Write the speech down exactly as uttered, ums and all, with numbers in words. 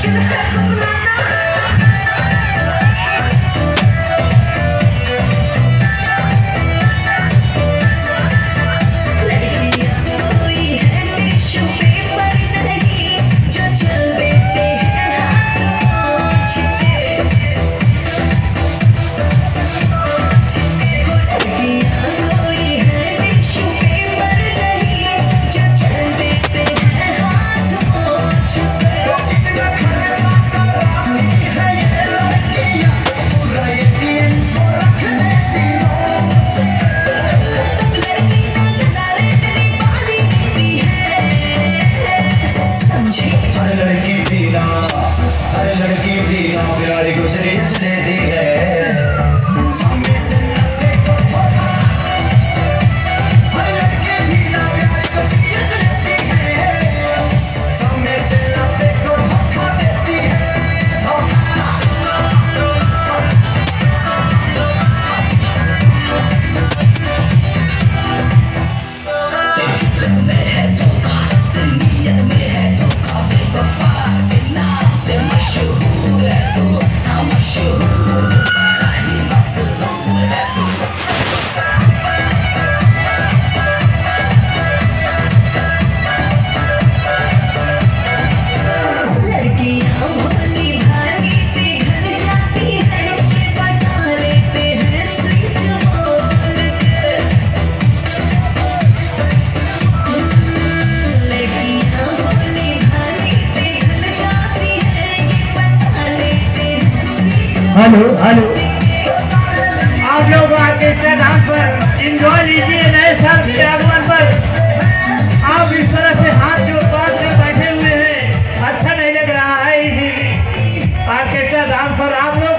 Hello hello आप लोग orchestra dance पर एंजॉय लीजिए। नए साल के आगमन पर आप इस तरह से हाथ जोड़ बात कर बैठे हुए हैं, अच्छा नहीं लग रहा है। इसी आर्केस्ट्रा डांस पर आप लोग